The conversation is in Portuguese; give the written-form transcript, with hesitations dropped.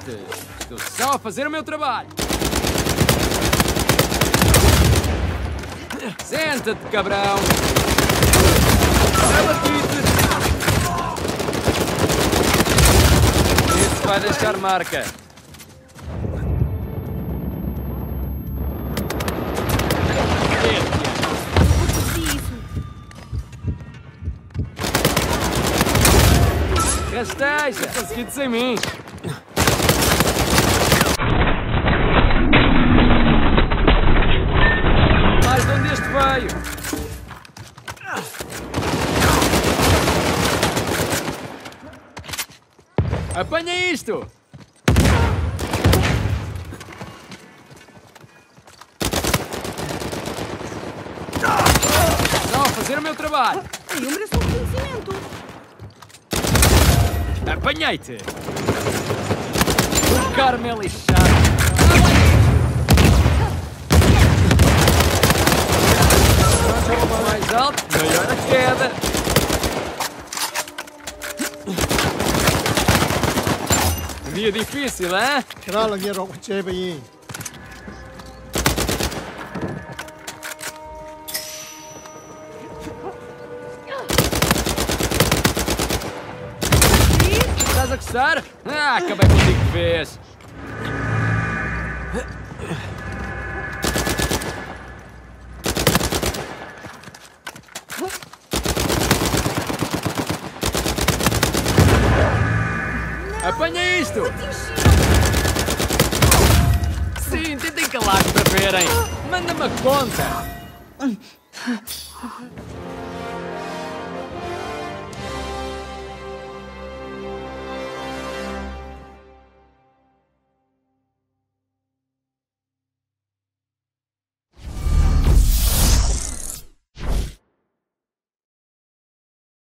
viste? Estou só a fazer o meu trabalho. Senta-te, cabrão. Abate-te. Isso vai deixar marca. Rasteja, conseguido sem mim. Mais de onde este veio? Apanha isto! Só a fazer o meu trabalho. Eu mereço um reconhecimento. Apanhei-te! O Carmel é lixado. Quanto mais alto, maior a queda. Dia difícil, hein? Krala nghe rộng chê bây giờ. Estás a coçar? Ah, acabei contigo de vez. Apanha isto! Sim, tentem calar-me para verem. Manda-me a conta.